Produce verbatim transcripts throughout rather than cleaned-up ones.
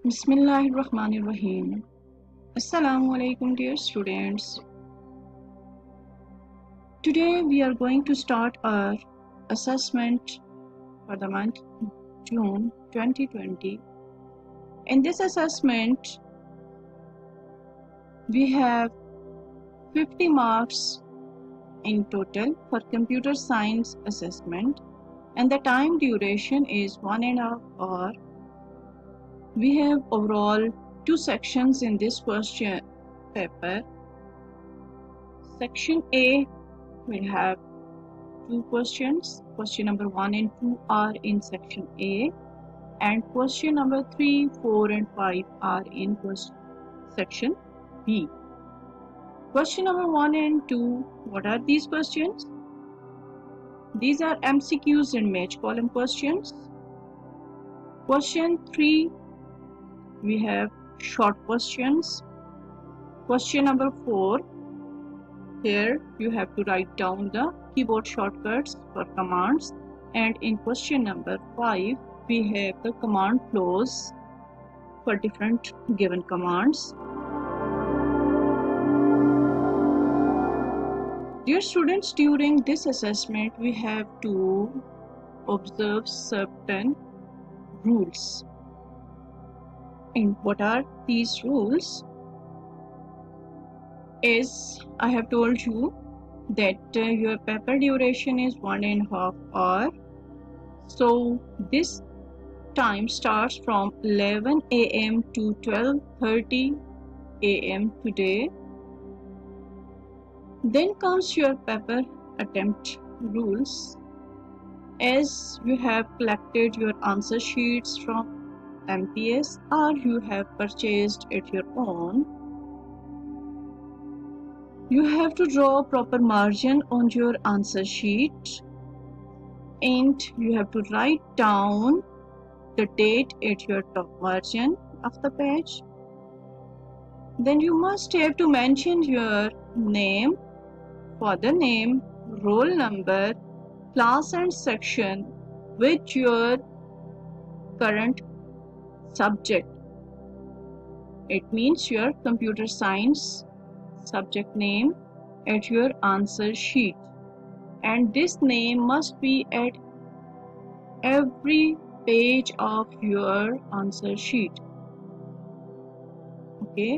Bismillahirrahmanirrahim. Assalamu alaikum, dear students. Today we are going to start our assessment for the month June twenty twenty. In this assessment, we have fifty marks in total for computer science assessment, and the time duration is one and a half hour. We have overall two sections in this question paper. Section A will have two questions. Question number one and two are in section A, and question number three, four, and five are in section B. Question number one and two, what are these questions? These are M C Qs and match column questions. Question three, we have short questions. Question number four, here you have to write down the keyboard shortcuts for commands, and in question number five we have the command flows for different given commands. Dear students, during this assessment we have to observe certain rules. And what are these rules? As I have told you that uh, your paper duration is one and a half hour. So this time starts from eleven A M to twelve thirty A M today. Then comes your paper attempt rules. As you have collected your answer sheets from M P S or you have purchased at your own, you have to draw proper margin on your answer sheet, and you have to write down the date at your top margin of the page. Then you must have to mention your name, father name, roll number, class and section with your current subject. It means your computer science subject name at your answer sheet, and this name must be at every page of your answer sheet. Okay,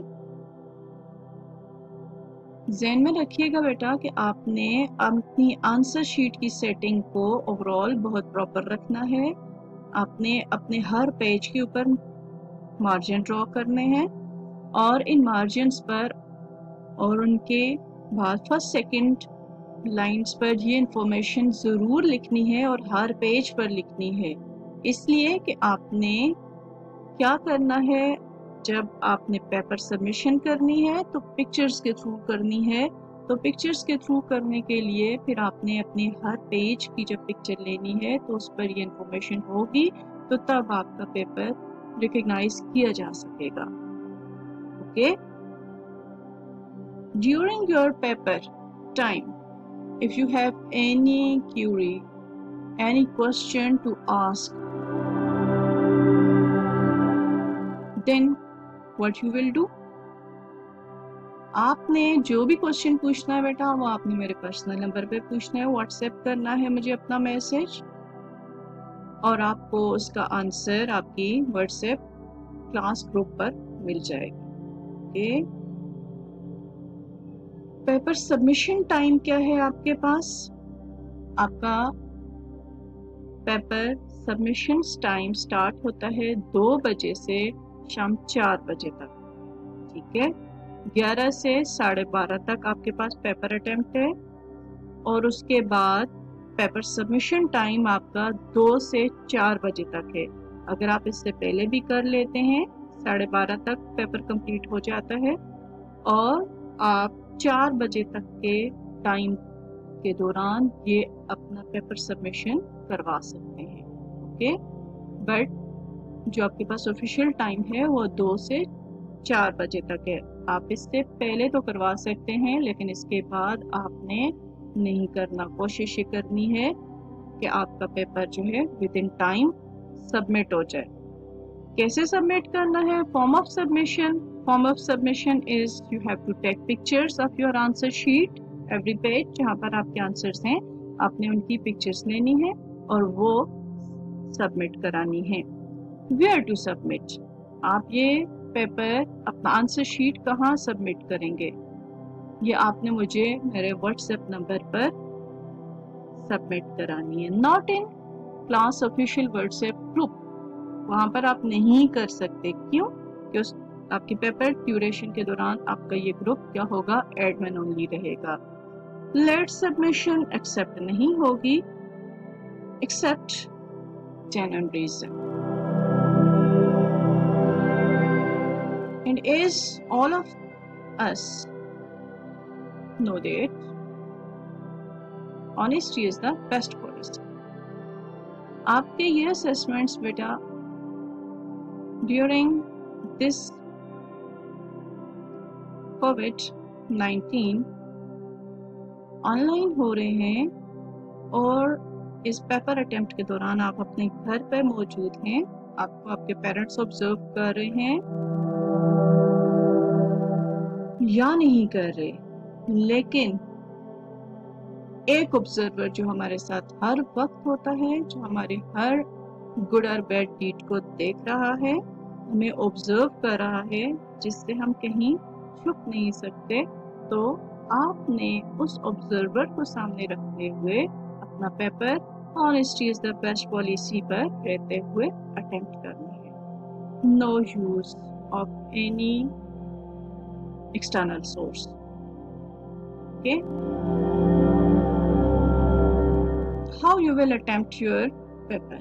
ज़हन में रखिएगा बेटा कि आपने अपनी answer sheet की setting को overall बहुत प्रॉपर रखना है। आपने अपने हर पेज के ऊपर मार्जिन ड्रॉ करने हैं, और इन मार्जिन्स पर और उनके बाद फर्स्ट सेकंड लाइंस पर ये इंफॉर्मेशन ज़रूर लिखनी है और हर पेज पर लिखनी है। इसलिए कि आपने क्या करना है, जब आपने पेपर सबमिशन करनी है तो पिक्चर्स के थ्रू करनी है। तो पिक्चर्स के थ्रू करने के लिए फिर आपने अपने हर पेज की जब पिक्चर लेनी है तो उस पर ये इंफॉर्मेशन होगी, तो तब आपका पेपर रिकग्नाइज किया जा सकेगा। Okay, during your paper time, if you have any query, any question to ask, then what you will do? आपने जो भी क्वेश्चन पूछना है बेटा, वो आपने मेरे पर्सनल नंबर पे पूछना है, व्हाट्सएप करना है मुझे अपना मैसेज, और आपको उसका आंसर आपकी व्हाट्सएप क्लास ग्रुप पर मिल जाएगा। ओके, पेपर सबमिशन टाइम क्या है आपके पास? आपका पेपर सबमिशन टाइम स्टार्ट होता है दो बजे से शाम चार बजे तक। ठीक है, ग्यारह से साढ़े बारह तक आपके पास पेपर अटेम्प्ट है, और उसके बाद पेपर सबमिशन टाइम आपका दो से चार बजे तक है। अगर आप इससे पहले भी कर लेते हैं, साढ़े बारह तक पेपर कंप्लीट हो जाता है, और आप चार बजे तक के टाइम के दौरान ये अपना पेपर सबमिशन करवा सकते हैं। ओके, बट जो आपके पास ऑफिशियल टाइम है वो दो से चार बजे तक है। आप इससे पहले तो करवा सकते हैं, लेकिन इसके बाद आपने नहीं करना। कोशिश ये करनी है कि आपका पेपर जो है विद इन टाइम सबमिट हो जाए। कैसे सबमिट करना है? Form of submission. Form of submission is you have to take pictures of your answer sheet. Every page जहाँ पर आपके आंसर्स हैं आपने उनकी पिक्चर्स लेनी है और वो सबमिट करानी है. Where to submit. आप ये पेपर अपना आंसर शीट कहाँ सबमिट करेंगे ये आपने मुझे मेरे व्हाट्सएप नंबर पर सबमिट करानी है. Not in class official WhatsApp group. वहाँ पर आप नहीं कर सकते. क्यों? क्योंकि आपके पेपर ड्यूरेशन के दौरान आपका ये ग्रुप क्या होगा? एडमिन ओनली रहेगा. लेट सबमिशन एक्सेप्ट नहीं होगी accept genuine reason. And as all of us know that honesty is the best policy. आपके ये assessments बेटा during this Covid nineteen online हो रहे हैं और इस पेपर अटेम्प्ट के दौरान आप अपने घर पर मौजूद हैं. आपको आपके पेरेंट्स ऑब्जर्व कर रहे हैं या नहीं कर रहे, लेकिन एक ऑब्जर्वर जो हमारे साथ हर वक्त होता है, जो हमारे हर गुड और बैड डीड को देख रहा है, हमें ऑब्जर्व कर रहा है, जिससे हम कहीं छुप नहीं सकते, तो आपने उस ऑब्जर्वर को सामने रखते हुए अपना paper honesty is the best policy पर रहते हुए अटेम्प्ट करना है. No use of any external source. Okay, how you will attempt your paper.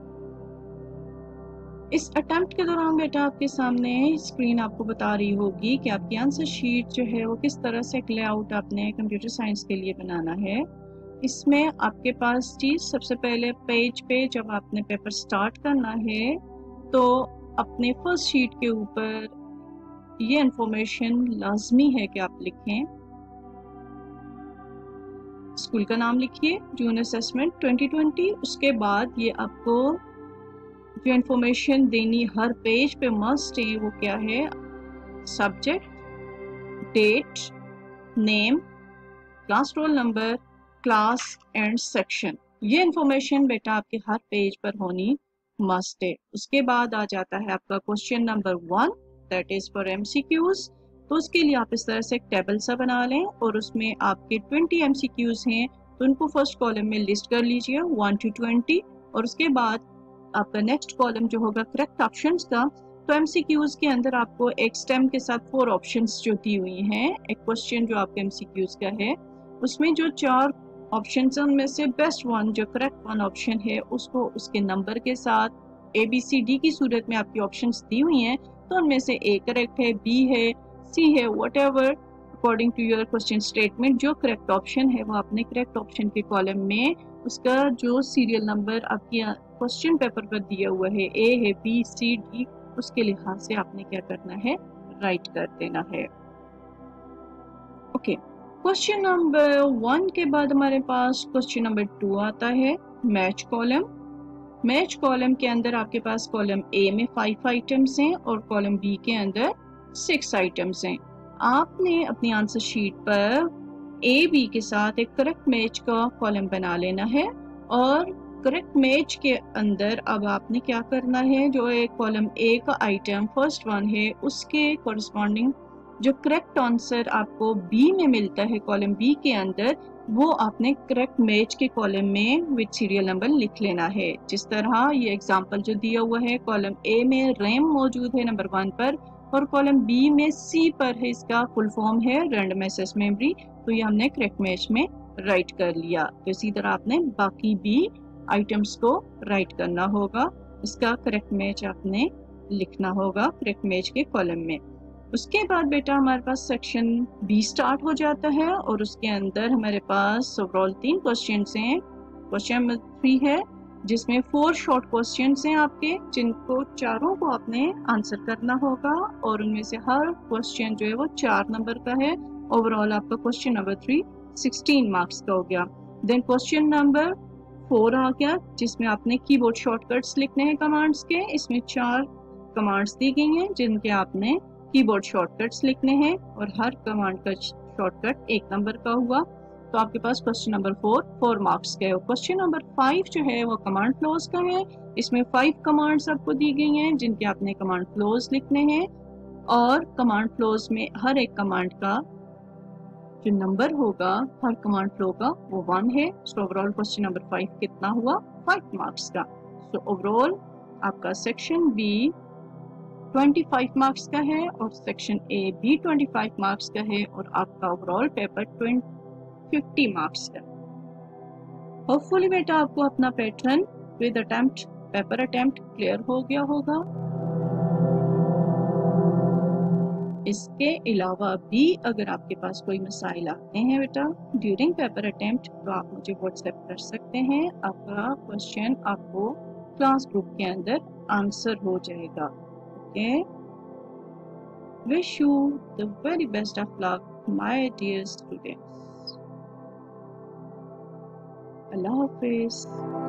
इस अटेम्प्ट के दौरान बेटा आपके सामने स्क्रीन आपको बता रही होगी कि आपकी आंसर शीट जो है वो किस तरह से एक लेआउट आपने कंप्यूटर साइंस के लिए बनाना है. इसमें आपके पास चीज सबसे पहले पेज पे जब आपने पेपर स्टार्ट करना है तो अपने फर्स्ट शीट के ऊपर ये इंफॉर्मेशन लाजमी है कि आप लिखें. स्कूल का नाम लिखिए, जून असेसमेंट ट्वेंटी ट्वेंटी. उसके बाद ये आपको जो इंफॉर्मेशन देनी हर पेज पे मस्ट है वो क्या है? Subject, date, name, class roll number, class and section. ये इंफॉर्मेशन बेटा आपके हर पेज पर होनी मस्ट है. उसके बाद आ जाता है आपका question number one, that is for MCQs. तो उसके लिए आप इस तरह से एक टेबल सा बना लें और उसमें आपके ट्वेंटी एमसीक्यूज हैं तो उनको फर्स्ट कॉलम में लिस्ट कर लीजिए वन टू ट्वेंटी. और उसके बाद आपका नेक्स्ट कॉलम जो होगा करेक्ट ऑप्शंस का. तो एमसीक्यूज के अंदर आपको एक स्टेम के साथ फोर ऑप्शंस जो दी हुई हैं. एक क्वेश्चन जो आपके एमसीक्यूज का है उसमें जो चार ऑप्शंस हैं उनमें से बेस्ट वन जो करेक्ट वन ऑप्शन है उसको उसके नंबर के साथ ए बी सी डी की सूरत में आपकी ऑप्शंस दी हुई हैं. तो उनमें से ए करेक्ट है, बी है, सी है, whatever according to your question statement. जो करेक्ट ऑप्शन है वो आपने करेक्ट ऑप्शन के कॉलम में उसका जो सीरियल नंबर आपके क्वेश्चन पेपर पर दिया हुआ है, ए है, बी, सी, डी, उसके लिहाज से आपने क्या करना है? राइट कर देना है. ओके, क्वेश्चन नंबर वन के बाद हमारे पास क्वेश्चन नंबर टू आता है, मैच कॉलम. मैच कॉलम के अंदर आपके पास कॉलम ए में फाइव आइटम्स हैं और कॉलम बी के अंदर सिक्स आइटम्स हैं. आपने अपनी आंसर शीट पर ए बी के साथ एक करेक्ट मैच का कॉलम बना लेना है और करेक्ट मैच के अंदर अब आपने क्या करना है? जो एक कॉलम ए का आइटम फर्स्ट वन है उसके कॉरस्पॉन्डिंग जो करेक्ट आंसर आपको बी में मिलता है कॉलम बी के अंदर, वो आपने करेक्ट मैच के कॉलम में विद सीरियल नंबर लिख लेना है. जिस तरह ये एग्जांपल जो दिया हुआ है, कॉलम ए में रैम मौजूद है नंबर वन पर और कॉलम बी में सी पर है, इसका फुल फॉर्म है रैंडम एक्सेस मेमोरी. तो ये हमने करेक्ट मैच में राइट कर लिया. तो इसी तरह आपने बाकी भी आइटम्स को राइट करना होगा, इसका करेक्ट मैच आपने लिखना होगा करेक्ट मैच के कॉलम में. उसके बाद बेटा हमारे पास सेक्शन बी स्टार्ट हो जाता है और उसके अंदर हमारे पास ओवरऑल तीन क्वेश्चंस हैं. क्वेश्चन नंबर थ्री है जिसमें फोर शॉर्ट क्वेश्चंस हैं आपके, जिनको चारों को आपने आंसर करना होगा और उनमें से हर क्वेश्चन जो है वो चार नंबर का है. ओवरऑल आपका question number three sixteen marks का हो गया. देन क्वेश्चन नंबर फोर आ गया जिसमें आपने कीबोर्ड शॉर्टकट्स लिखने हैं कमांड्स के. इसमें चार कमांड्स दी गई हैं जिनके आपने कीबोर्ड शॉर्टकट्स लिखने हैं और हर कमांड का शॉर्टकट एक नंबर का हुआ। तो आपके पास question number four four marks का है। और क्वेश्चन नंबर फाइव जो है वो कमांड फ्लोज का है। इसमें फाइव कमांड्स आपको दी गई हैं जिनके आपने कमांड फ्लोज लिखने हैं और कमांड फ्लोज में हर एक कमांड का जो नंबर होगा हर कमांड फ्लो का वो वन है। So overall question number five कितना हुआ, फाइव मार्क्स का। सो ओवरऑल आपका सेक्शन बी पच्चीस मार्क्स का है और सेक्शन ए भी पच्चीस मार्क्स का है और आपका ओवरऑल पेपर पचास मार्क्स का। होपफुली बेटा आपको अपना pattern with attempt paper attempt clear हो गया होगा। इसके अलावा भी अगर आपके पास कोई मसाइल आते हैं बेटा ड्यूरिंग पेपर अटेम्प्ट तो आप मुझे व्हाट्सएप कर सकते हैं। आपका क्वेश्चन आपको क्लास ग्रुप के अंदर आंसर हो जाएगा। Okay, wish you the very best of luck my dear students. अल्लाह हाफिज।